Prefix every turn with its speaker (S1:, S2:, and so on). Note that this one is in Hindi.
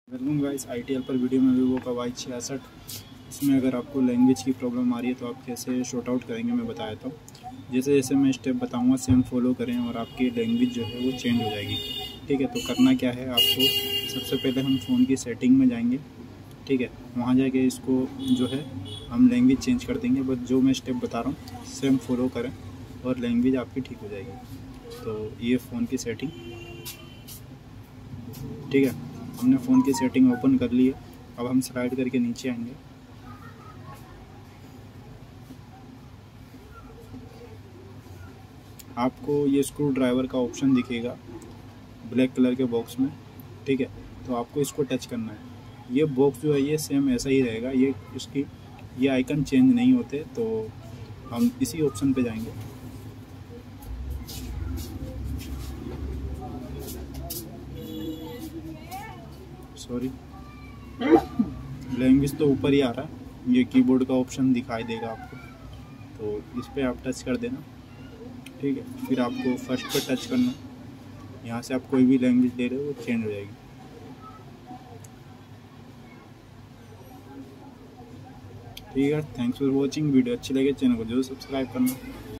S1: वेलकम गाइस, ITL पर वीडियो में वीवो का Y66। इसमें अगर आपको लैंग्वेज की प्रॉब्लम आ रही है तो आप कैसे शॉर्ट आउट करेंगे मैं बताया था। जैसे जैसे मैं स्टेप बताऊंगा सेम फॉलो करें और आपकी लैंग्वेज जो है वो चेंज हो जाएगी। ठीक है, तो करना क्या है आपको, सबसे पहले हम फ़ोन की सेटिंग में जाएंगे। ठीक है, वहाँ जाके इसको जो है हम लैंग्वेज चेंज कर देंगे। बस जो मैं स्टेप बता रहा हूँ सेम फॉलो करें और लैंग्वेज आपकी ठीक हो जाएगी। तो ये फ़ोन की सेटिंग, ठीक है, हमने फ़ोन की सेटिंग ओपन कर ली है। अब हम स्लाइड करके नीचे आएंगे। आपको ये स्क्रू ड्राइवर का ऑप्शन दिखेगा ब्लैक कलर के बॉक्स में। ठीक है, तो आपको इसको टच करना है। ये बॉक्स जो है ये सेम ऐसा ही रहेगा, ये आइकन चेंज नहीं होते। तो हम इसी ऑप्शन पे जाएंगे। सॉरी, लैंग्वेज तो ऊपर ही आ रहा है, ये कीबोर्ड का ऑप्शन दिखाई देगा आपको, तो इस पर आप टच कर देना। ठीक है, फिर आपको फर्स्ट पे टच करना। यहाँ से आप कोई भी लैंग्वेज ले रहे हो वो चेंज हो जाएगी। ठीक है, थैंक्स फॉर वॉचिंग। वीडियो अच्छी लगे चैनल को जरूर सब्सक्राइब करना।